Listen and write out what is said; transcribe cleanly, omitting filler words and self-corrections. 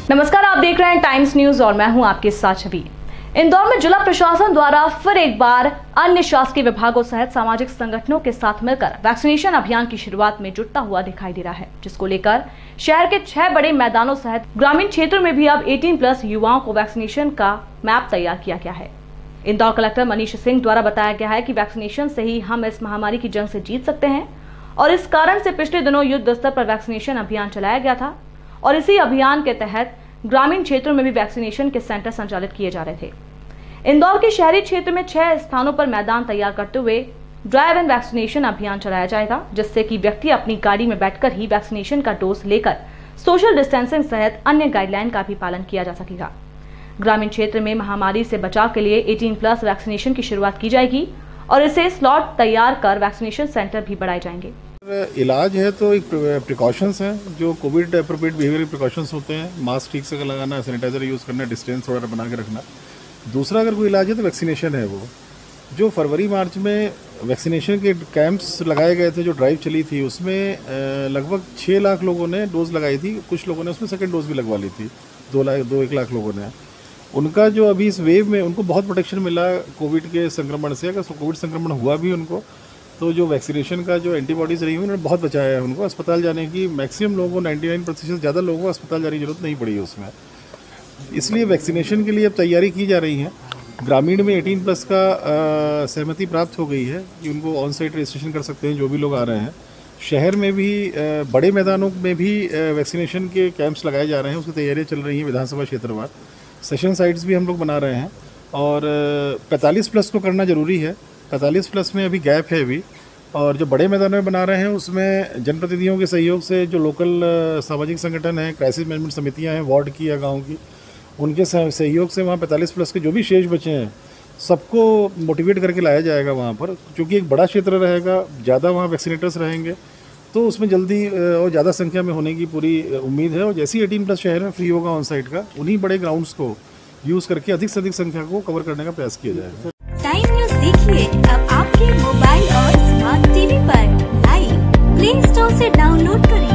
नमस्कार, आप देख रहे हैं टाइम्स न्यूज और मैं हूं आपके साथ छवि। इंदौर में जिला प्रशासन द्वारा फिर एक बार अन्य शासकीय विभागों सहित सामाजिक संगठनों के साथ मिलकर वैक्सीनेशन अभियान की शुरुआत में जुटता हुआ दिखाई दे रहा है, जिसको लेकर शहर के 6 बड़े मैदानों सहित ग्रामीण क्षेत्रों में भी अब 18+ युवाओं को वैक्सीनेशन का मैप तैयार किया गया है। इंदौर कलेक्टर मनीष सिंह द्वारा बताया गया है कि वैक्सीनेशन से ही हम इस महामारी की जंग से जीत सकते हैं और इस कारण से पिछले दिनों युद्ध स्तर पर वैक्सीनेशन अभियान चलाया गया था और इसी अभियान के तहत ग्रामीण क्षेत्रों में भी वैक्सीनेशन के सेंटर संचालित किए जा रहे थे। इंदौर के शहरी क्षेत्र में 6 स्थानों पर मैदान तैयार करते हुए ड्राइव इन वैक्सीनेशन अभियान चलाया जाएगा, जिससे कि व्यक्ति अपनी गाड़ी में बैठकर ही वैक्सीनेशन का डोज लेकर सोशल डिस्टेंसिंग सहित अन्य गाइडलाइन का भी पालन किया जा सकेगा। ग्रामीण क्षेत्र में महामारी से बचाव के लिए 18+ वैक्सीनेशन की शुरुआत की जाएगी और इसे स्लॉट तैयार कर वैक्सीनेशन सेंटर भी बढ़ाए जाएंगे। इलाज है तो एक प्रिकॉशंस हैं जो कोविड अप्रोप्रिएट बिहेवियर प्रिकॉशंस होते हैं, मास्क ठीक से लगाना, सैनिटाइजर यूज़ करना, डिस्टेंस वगैरह बना के रखना। दूसरा अगर कोई इलाज है तो वैक्सीनेशन है। वो जो फरवरी मार्च में वैक्सीनेशन के कैंप्स लगाए गए थे, जो ड्राइव चली थी, उसमें लगभग 6 लाख लोगों ने डोज लगाई थी। कुछ लोगों ने उसमें सेकेंड डोज भी लगवा ली थी, 1 लाख लोगों ने। उनका जो अभी इस वेव में उनको बहुत प्रोटेक्शन मिला कोविड के संक्रमण से। अगर कोविड संक्रमण हुआ भी उनको, तो जो वैक्सीनेशन का जो एंटीबॉडीज़ रही हैं उन्होंने बहुत बचाया है उनको। अस्पताल जाने की मैक्सिमम लोगों को 99% ज़्यादा लोगों को अस्पताल जाने की जरूरत नहीं पड़ी है उसमें। इसलिए वैक्सीनेशन के लिए अब तैयारी की जा रही है। ग्रामीण में 18+ का सहमति प्राप्त हो गई है कि उनको ऑन साइट रजिस्ट्रेशन कर सकते हैं जो भी लोग आ रहे हैं। शहर में भी बड़े मैदानों में भी वैक्सीनेशन के कैंप्स लगाए जा रहे हैं, उसकी तैयारियाँ चल रही हैं विधानसभा क्षेत्रवार। सेशन साइट्स भी हम लोग बना रहे हैं और 45+ को करना ज़रूरी है। 45+ में अभी गैप है अभी, और जो बड़े मैदानों में बना रहे हैं उसमें जनप्रतिनिधियों के सहयोग से जो लोकल सामाजिक संगठन हैं, क्राइसिस मैनेजमेंट समितियां हैं वार्ड की या गांव की, उनके सहयोग से वहाँ 45+ के जो भी शेष बचे हैं सबको मोटिवेट करके लाया जाएगा वहाँ पर। क्योंकि एक बड़ा क्षेत्र रहेगा, ज़्यादा वहाँ वैक्सीनेटर्स रहेंगे, तो उसमें जल्दी और ज़्यादा संख्या में होने की पूरी उम्मीद है। और जैसे ही 18+ शहर में फ्री होगा ऑन साइट का, उन्हीं बड़े ग्राउंड्स को यूज़ करके अधिक से अधिक संख्या को कवर करने का प्रयास किया जाएगा। टाइम न्यूज देखिए अब आपके मोबाइल और स्मार्ट टीवी पर। लाइव प्ले स्टोर से डाउनलोड करें।